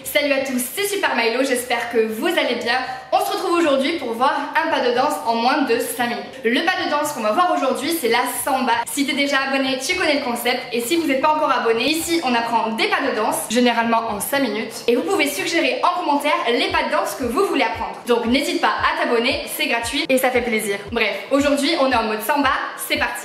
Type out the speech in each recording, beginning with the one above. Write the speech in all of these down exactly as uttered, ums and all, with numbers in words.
Salut à tous, c'est Super Milo, j'espère que vous allez bien. On se retrouve aujourd'hui pour voir un pas de danse en moins de cinq minutes. Le pas de danse qu'on va voir aujourd'hui, c'est la samba. Si t'es déjà abonné, tu connais le concept. Et si vous n'êtes pas encore abonné, ici on apprend des pas de danse, généralement en cinq minutes. Et vous pouvez suggérer en commentaire les pas de danse que vous voulez apprendre. Donc n'hésite pas à t'abonner, c'est gratuit et ça fait plaisir. Bref, aujourd'hui on est en mode samba, c'est parti.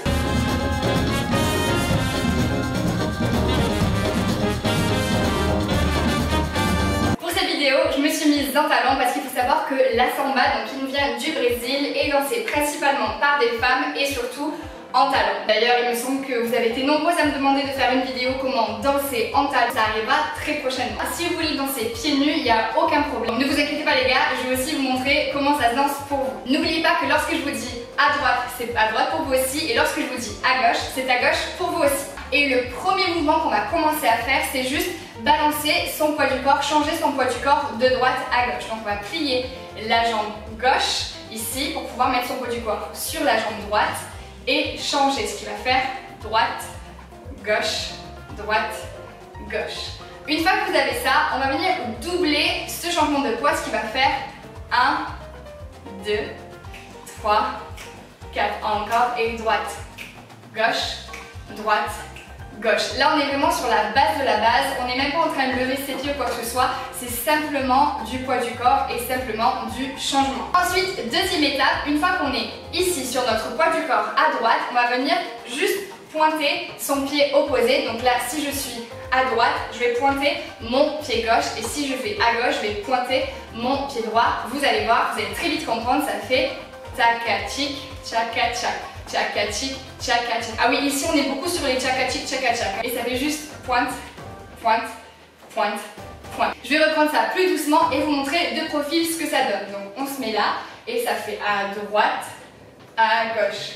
Je me suis mise en talent parce qu'il faut savoir que la samba, donc qui nous vient du Brésil, est dansée principalement par des femmes et surtout en talon. D'ailleurs, il me semble que vous avez été nombreuses à me demander de faire une vidéo comment danser en talon. Ça arrivera très prochainement. Si vous voulez danser pieds nus, il n'y a aucun problème. Ne vous inquiétez pas les gars, je vais aussi vous montrer comment ça se danse pour vous. N'oubliez pas que lorsque je vous dis à droite, c'est à droite pour vous aussi, et lorsque je vous dis à gauche, c'est à gauche pour vous aussi. Et le premier mouvement qu'on va commencer à faire, c'est juste balancer son poids du corps, changer son poids du corps de droite à gauche. Donc on va plier la jambe gauche ici pour pouvoir mettre son poids du corps sur la jambe droite et changer, ce qui va faire droite, gauche, droite, gauche. Une fois que vous avez ça, on va venir doubler ce changement de poids, ce qui va faire un, deux, trois, quatre, encore, et droite, gauche, droite, gauche. Là on est vraiment sur la base de la base, on n'est même pas en train de lever ses pieds ou quoi que ce soit, c'est simplement du poids du corps et simplement du changement. Ensuite, deuxième étape, une fois qu'on est ici sur notre poids du corps à droite, on va venir juste pointer son pied opposé. Donc là, si je suis à droite, je vais pointer mon pied gauche, et si je vais à gauche, je vais pointer mon pied droit. Vous allez voir, vous allez très vite comprendre, ça fait takatik, tchaka-tchak. Tchaka-tchik, tchaka-tchak. Ah oui, ici on est beaucoup sur les tchaka-tchik, tchaka-tchak. Et ça fait juste pointe, pointe, pointe, pointe. Je vais reprendre ça plus doucement et vous montrer de profil ce que ça donne. Donc on se met là et ça fait à droite, à gauche.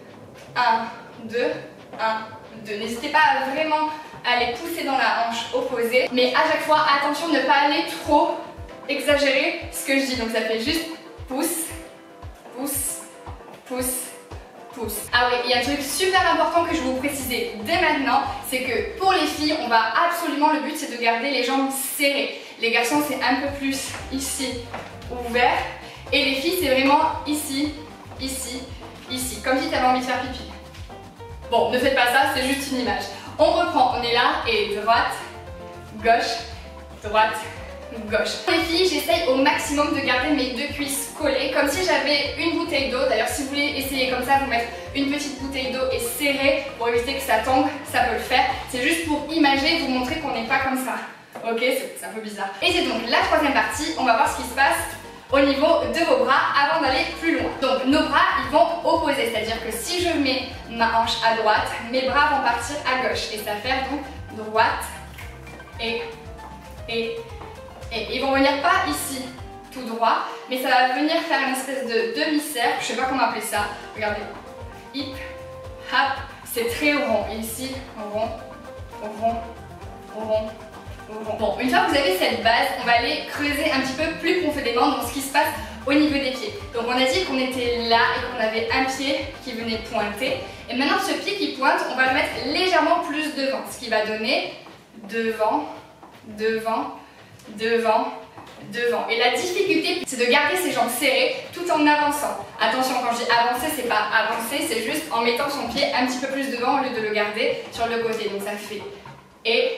un, deux, un, deux. N'hésitez pas à vraiment aller pousser dans la hanche opposée. Mais à chaque fois, attention de ne pas aller trop exagérer ce que je dis. Donc ça fait juste pousse, pousse, pousse. Pousse. Ah oui, il y a un truc super important que je vais vous préciser dès maintenant, c'est que pour les filles, on va absolument, le but c'est de garder les jambes serrées. Les garçons c'est un peu plus ici, ouvert, et les filles c'est vraiment ici, ici, ici, comme si tu avais envie de faire pipi. Bon, ne faites pas ça, c'est juste une image. On reprend, on est là, et droite, gauche, droite, gauche. Pour les filles, j'essaye au maximum de garder mes deux cuisses collées, comme si j'avais une bouteille d'eau. D'ailleurs, si vous voulez essayer comme ça, vous mettre une petite bouteille d'eau et serrer pour éviter que ça tombe, ça peut le faire. C'est juste pour imager, vous montrer qu'on n'est pas comme ça. Ok, c'est un peu bizarre. Et c'est donc la troisième partie, on va voir ce qui se passe au niveau de vos bras avant d'aller plus loin. Donc nos bras, ils vont opposer, c'est-à-dire que si je mets ma hanche à droite, mes bras vont partir à gauche. Et ça va faire donc droite et... et... Et ils vont venir pas ici tout droit, mais ça va venir faire une espèce de demi-cercle, je sais pas comment appeler ça. Regardez, hip, hop, c'est très rond. Et ici, rond, rond, rond, rond. Bon, une fois que vous avez cette base, on va aller creuser un petit peu plus profondément dans ce qui se passe au niveau des pieds. Donc on a dit qu'on était là et qu'on avait un pied qui venait pointer. Et maintenant ce pied qui pointe, on va le mettre légèrement plus devant, ce qui va donner devant, devant, devant, devant. Et la difficulté, c'est de garder ses jambes serrées tout en avançant. Attention, quand je dis avancer, c'est pas avancer, c'est juste en mettant son pied un petit peu plus devant au lieu de le garder sur le côté. Donc ça fait et,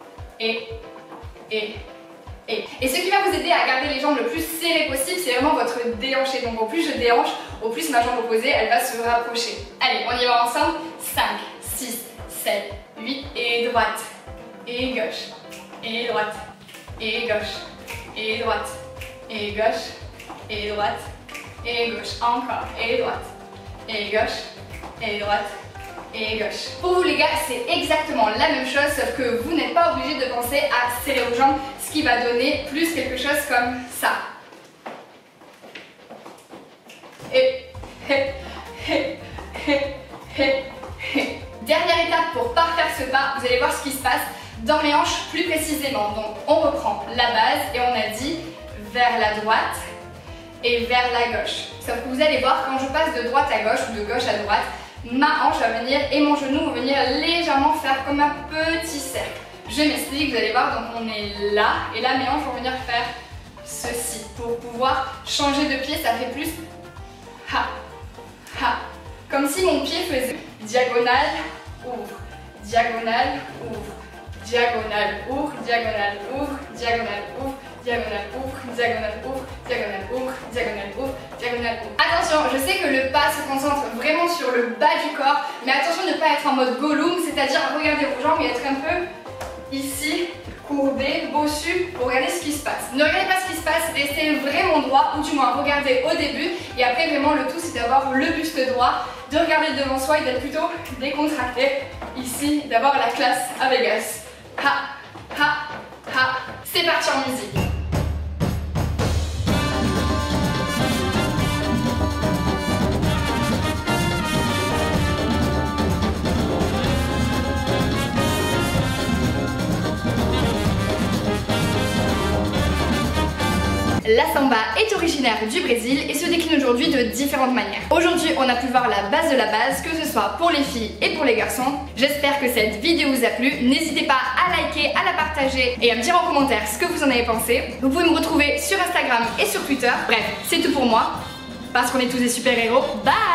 et, et, et. Et ce qui va vous aider à garder les jambes le plus serrées possible, c'est vraiment votre déhanché. Donc au plus je déhanche, au plus ma jambe opposée, elle va se rapprocher. Allez, on y va ensemble. cinq, six, sept, huit, et droite, et gauche, et droite, et gauche, et droite, et gauche, et droite, et gauche, encore, et droite, et gauche, et droite, et gauche. Pour vous les gars, c'est exactement la même chose, sauf que vous n'êtes pas obligé de penser à serrer vos jambes, ce qui va donner plus quelque chose comme ça. Et, et, et, et, et, et. Dernière étape pour parfaire ce pas, vous allez voir ce qui se passe dans mes hanches plus précisément. Donc on reprend la base et on a dit vers la droite et vers la gauche. Sauf que vous allez voir, quand je passe de droite à gauche ou de gauche à droite, ma hanche va venir et mon genou va venir légèrement faire comme un petit cercle. Je m'explique, vous allez voir, donc on est là, et là mes hanches vont venir faire ceci. Pour pouvoir changer de pied, ça fait plus ha, ha. Comme si mon pied faisait diagonale, ouvre, diagonale, ouvre, diagonale, ouvre, diagonale, ouvre, diagonale, ouvre, diagonale, ouvre, diagonale, ouvre, diagonale, ouvre, diagonale, ouvre, diagonale, ouvre. Attention, je sais que le pas se concentre vraiment sur le bas du corps, mais attention de ne pas être en mode Gollum, c'est-à-dire regarder vos jambes et être un peu ici, courbé, bossu, pour regarder ce qui se passe. Ne regardez pas ce qui se passe, restez vraiment droit, ou du moins regardez au début, et après vraiment le tout c'est d'avoir le buste droit, de regarder devant soi et d'être plutôt décontracté, ici, d'avoir la classe à Vegas. Ha, ha, ha. C'est parti en musique. La samba est originaire du Brésil et se décline aujourd'hui de différentes manières. Aujourd'hui, on a pu voir la base de la base, que ce soit pour les filles et pour les garçons. J'espère que cette vidéo vous a plu. N'hésitez pas à liker, à la partager et à me dire en commentaire ce que vous en avez pensé. Vous pouvez me retrouver sur Instagram et sur Twitter. Bref, c'est tout pour moi, parce qu'on est tous des super-héros. Bye!